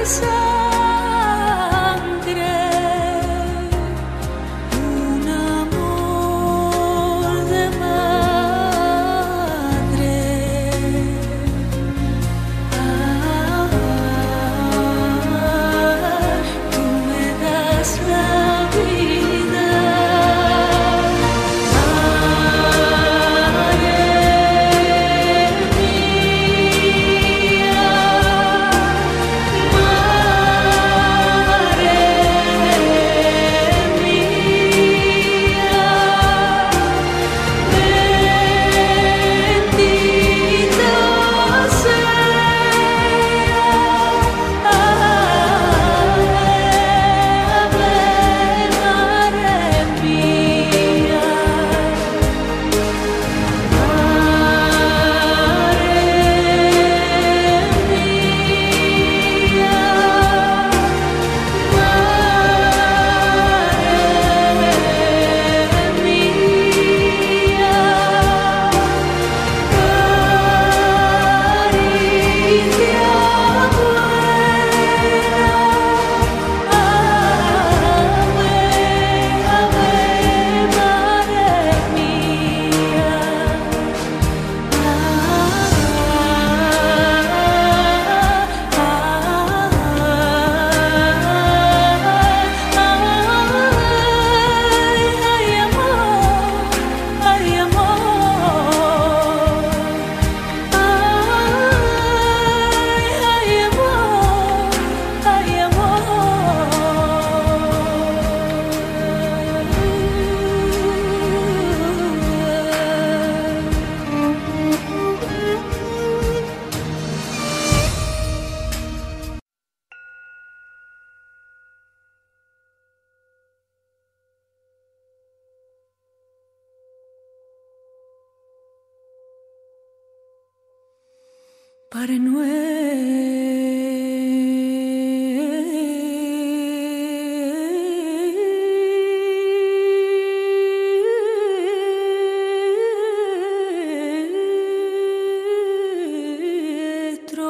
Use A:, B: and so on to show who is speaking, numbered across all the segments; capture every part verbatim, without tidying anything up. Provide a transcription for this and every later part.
A: Padre nuestro,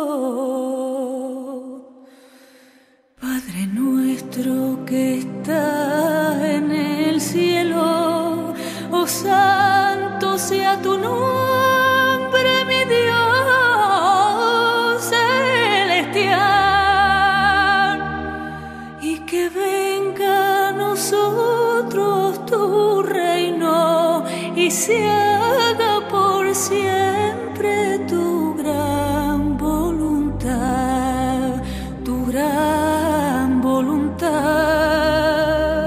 A: Padre nuestro que estás en el cielo, oh santo sea tu nombre, mi Dios. Y que venga a nosotros tu reino y se haga por siempre tu gran voluntad, tu gran voluntad.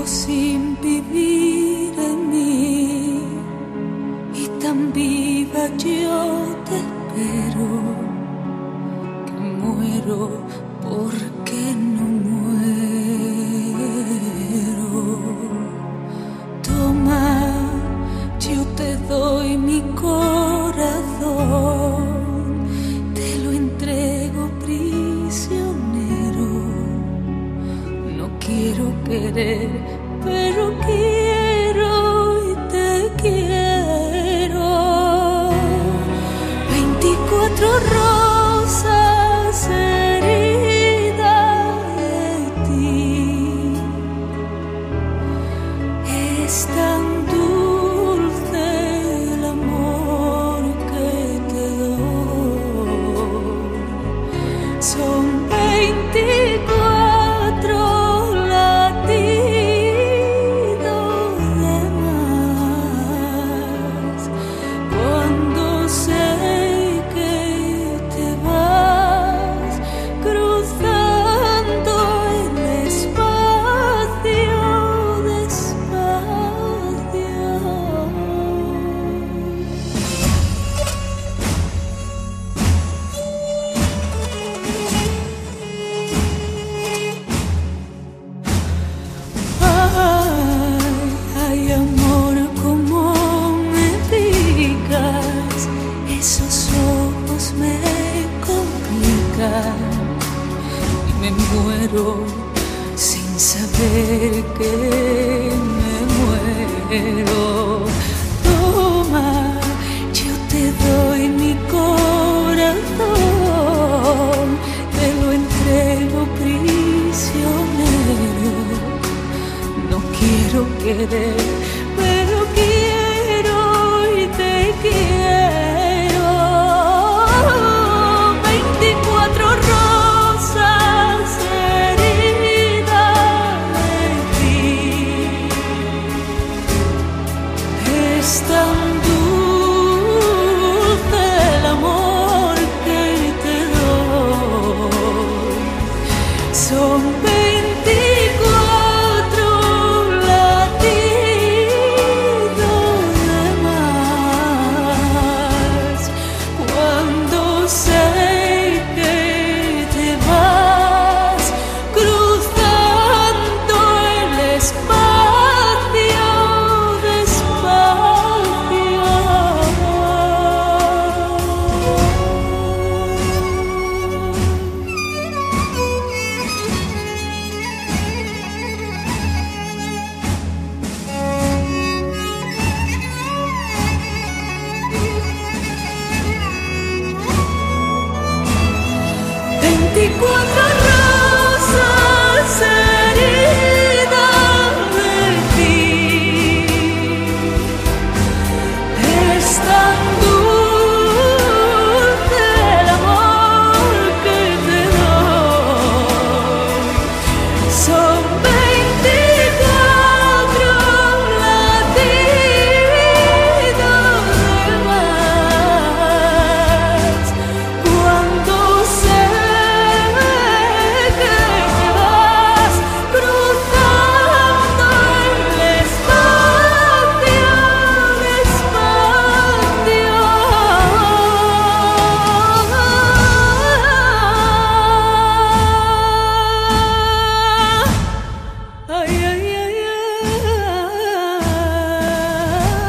A: sin vivir en mí, y tan viva yo te espero, que muero porque no muero. Toma, yo te doy mi corazón, te lo entrego prisionero. No quiero querer, pero quiero y te quiero. Veinticuatro rosas heridas de ti, es tan dulce el amor que te doy. Son veinticuatro latidos de más cuando sé que te vas cruzando el espacio despacio. Ay, ay, amor, como me picas, esos ojos me complican y me muero sin saber que me muero. Toma, yo te doy mi corazón, te lo entrego prisionero. No quiero querer, pero quiero y te quiero. Veinticuatro rosas heridas de ti, es tan dulce el amor que te doy. Son veinticuatro latidos de más cuando sé que te vas cruzando el espacio despacio. Veinticuatro